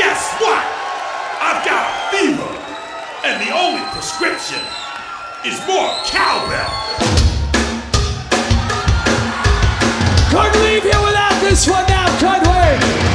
guess what? I've got a fever, and the only prescription is more cowbell. Couldn't leave here without this one now, could we?